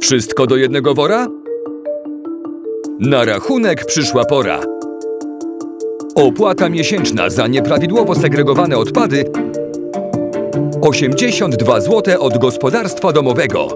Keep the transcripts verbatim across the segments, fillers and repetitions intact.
Wszystko do jednego wora? Na rachunek przyszła pora. Opłata miesięczna za nieprawidłowo segregowane odpady osiemdziesiąt dwa złote od gospodarstwa domowego.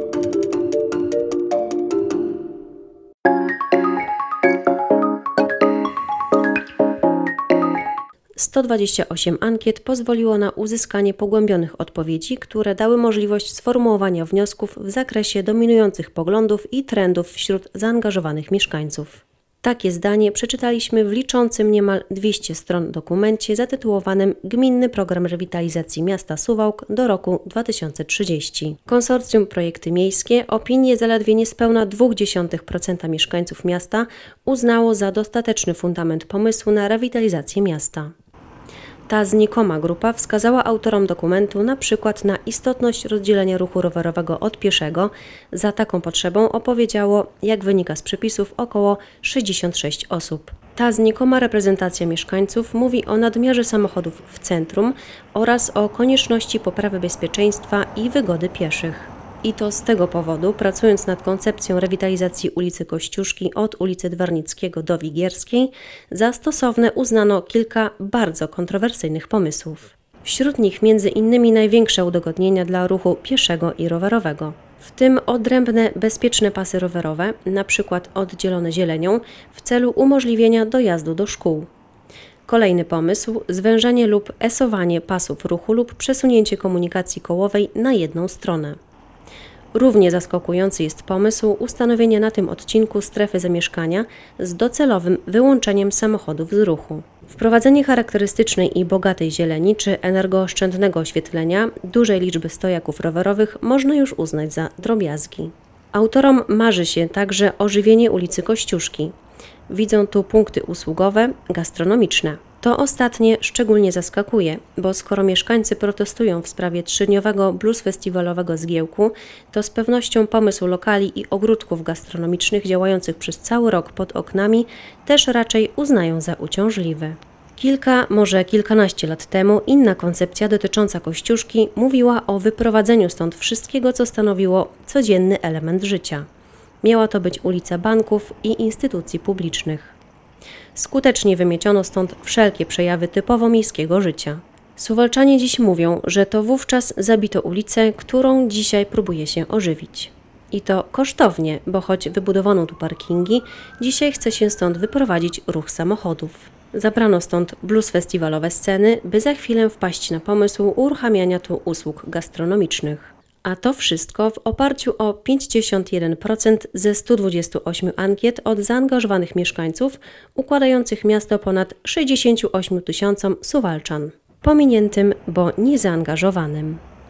sto dwadzieścia osiem ankiet pozwoliło na uzyskanie pogłębionych odpowiedzi, które dały możliwość sformułowania wniosków w zakresie dominujących poglądów i trendów wśród zaangażowanych mieszkańców. Takie zdanie przeczytaliśmy w liczącym niemal dwieście stron dokumencie zatytułowanym Gminny Program Rewitalizacji Miasta Suwałk do roku dwa tysiące trzydziestego. Konsorcjum Projekty Miejskie opinię zaledwie niespełna zero przecinek dwa procent mieszkańców miasta uznało za dostateczny fundament pomysłu na rewitalizację miasta. Ta znikoma grupa wskazała autorom dokumentu na przykład na istotność rozdzielenia ruchu rowerowego od pieszego. Za taką potrzebą opowiedziało, jak wynika z przepisów, około sześćdziesiąt sześć osób. Ta znikoma reprezentacja mieszkańców mówi o nadmiarze samochodów w centrum oraz o konieczności poprawy bezpieczeństwa i wygody pieszych. I to z tego powodu, pracując nad koncepcją rewitalizacji ulicy Kościuszki od ulicy Dwornickiego do Wigierskiej, za stosowne uznano kilka bardzo kontrowersyjnych pomysłów. Wśród nich między innymi największe udogodnienia dla ruchu pieszego i rowerowego, w tym odrębne bezpieczne pasy rowerowe, na przykład oddzielone zielenią, w celu umożliwienia dojazdu do szkół. Kolejny pomysł – zwężenie lub esowanie pasów ruchu lub przesunięcie komunikacji kołowej na jedną stronę. Równie zaskakujący jest pomysł ustanowienia na tym odcinku strefy zamieszkania z docelowym wyłączeniem samochodów z ruchu. Wprowadzenie charakterystycznej i bogatej zieleni czy energooszczędnego oświetlenia dużej liczby stojaków rowerowych można już uznać za drobiazgi. Autorom marzy się także ożywienie ulicy Kościuszki. Widzą tu punkty usługowe, gastronomiczne. To ostatnie szczególnie zaskakuje, bo skoro mieszkańcy protestują w sprawie trzydniowego blues festiwalowego zgiełku, to z pewnością pomysł lokali i ogródków gastronomicznych działających przez cały rok pod oknami też raczej uznają za uciążliwy. Kilka, może kilkanaście lat temu inna koncepcja dotycząca Kościuszki mówiła o wyprowadzeniu stąd wszystkiego, co stanowiło codzienny element życia. Miała to być ulica banków i instytucji publicznych. Skutecznie wymieciono stąd wszelkie przejawy typowo miejskiego życia. Suwalczanie dziś mówią, że to wówczas zabito ulicę, którą dzisiaj próbuje się ożywić. I to kosztownie, bo choć wybudowano tu parkingi, dzisiaj chce się stąd wyprowadzić ruch samochodów. Zabrano stąd blues festiwalowe sceny, by za chwilę wpaść na pomysł uruchamiania tu usług gastronomicznych. A to wszystko w oparciu o pięćdziesiąt jeden procent ze stu dwudziestu ośmiu ankiet od zaangażowanych mieszkańców, układających miasto ponad sześćdziesięciu ośmiu tysiącom Suwalczan. Pominiętym, bo niezaangażowanym.